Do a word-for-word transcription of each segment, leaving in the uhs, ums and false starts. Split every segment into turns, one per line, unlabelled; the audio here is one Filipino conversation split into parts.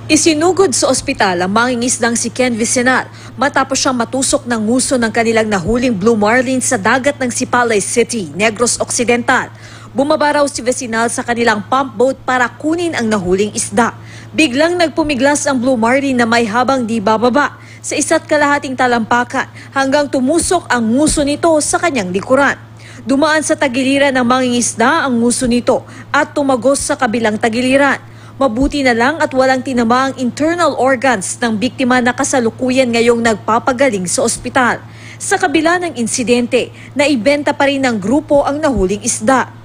Isinugod sa ospital ang mangingisdang si Ken Vicenal matapos siyang matusok ng nguso ng kanilang nahuling Blue Marlin sa dagat ng Sipalay City, Negros Occidental. Bumaba raw si Vicenal sa kanilang pump boat para kunin ang nahuling isda. Biglang nagpumiglas ang Blue Marlin na may habang di bababa sa isa't kalahating talampakan hanggang tumusok ang nguso nito sa kanyang likuran. Dumaan sa tagiliran ng mangingisda ang nguso nito at tumagos sa kabilang tagiliran. Mabuti na lang at walang tinama ang internal organs ng biktima na kasalukuyan ngayong nagpapagaling sa ospital. Sa kabila ng insidente, naibenta pa rin ng grupo ang nahuling isda.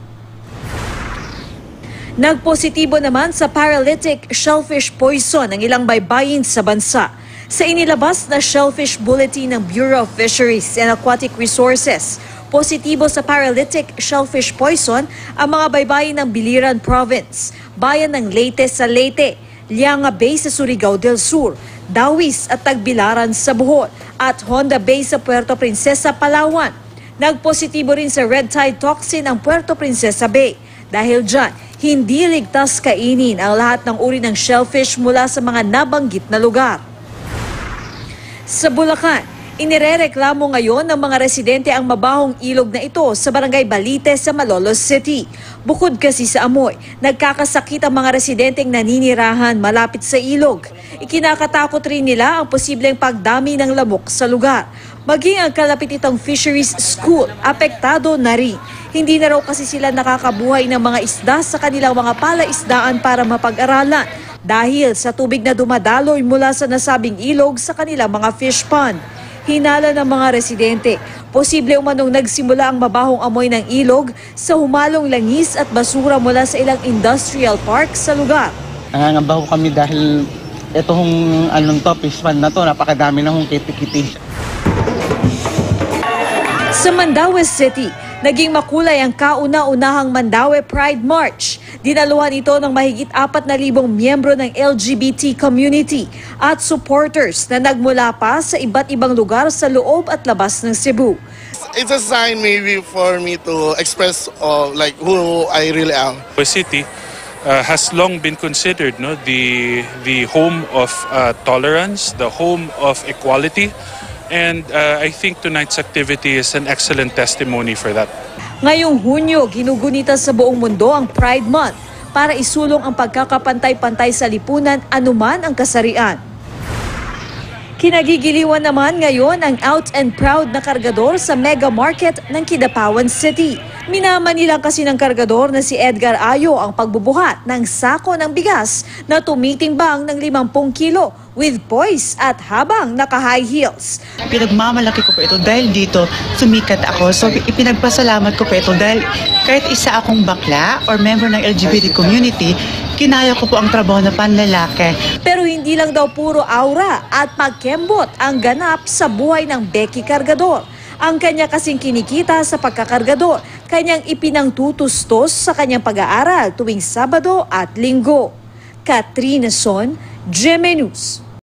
Nagpositibo naman sa paralytic shellfish poison ang ilang baybayin sa bansa. Sa inilabas na shellfish bulletin ng Bureau of Fisheries and Aquatic Resources, positibo sa paralytic shellfish poison ang mga baybayin ng Biliran Province, bayan ng Leyte sa Leyte, Lianga Bay sa Surigao del Sur, Dawis at Tagbilaran sa Bohol, at Honda Bay sa Puerto Princesa, Palawan. Nagpositibo rin sa red tide toxin ang Puerto Princesa Bay. Dahil dyan, hindi ligtas kainin ang lahat ng uri ng shellfish mula sa mga nabanggit na lugar. Sa Bulacan, inirereklamo ngayon ng mga residente ang mabahong ilog na ito sa Barangay Balite sa Malolos City. Bukod kasi sa amoy, nagkakasakit ang mga residenteng naninirahan malapit sa ilog. Ikinakatakot rin nila ang posibleng pagdami ng lamok sa lugar. Maging ang kalapit itong fisheries school, apektado na rin. Hindi na raw kasi sila nakakabuhay ng mga isda sa kanilang mga palaisdaan para mapag-aralan dahil sa tubig na dumadaloy mula sa nasabing ilog sa kanilang mga fish pond. Hinala ng mga residente, posible umanong nagsimula ang mabahong amoy ng ilog sa humalong langis at basura mula sa ilang industrial park sa lugar.
Nangangamba ko kami dahil itong anong to, fish pond na to, napakadami na hong kiti-kiti.
Sa Mandaue City, naging makulay ang kauna-unahang Mandaue Pride March. Dinaluhan ito ng mahigit apat na libong miyembro ng L G B T community at supporters na nagmula pa sa iba't ibang lugar sa loob at labas ng Cebu.
It's a sign maybe for me to express uh, like who I really am.
The city uh, has long been considered no, the, the home of uh, tolerance, the home of equality. And uh, I think tonight's activity is an excellent testimony for that.
Ngayong Hunyo, ginugunita sa buong mundo ang Pride Month para isulong ang pagkakapantay-pantay sa lipunan anuman ang kasarian. Kinagigiliwan naman ngayon ang out and proud na kargador sa mega market ng Kidapawan City. Minaman nilang kasi ng kargador na si Edgar Ayo ang pagbubuhat ng sako ng bigas na tumitimbang ng limampu kilo with poise at habang naka-high heels.
Pinagmamalaki ko po ito dahil dito sumikat ako. So ipinagpasalamat ko po ito dahil kahit isa akong bakla or member ng L G B T community, kinaya ko po ang trabaho na panlalaki.
Pero hindi lang daw puro aura at pagkembot ang ganap sa buhay ng Becky Kargador. Ang kanya kasing kinikita sa pagkakargador, kanyang ipinangtutustos sa kanyang pag-aaral tuwing Sabado at Linggo. Katrina Son, G M A News.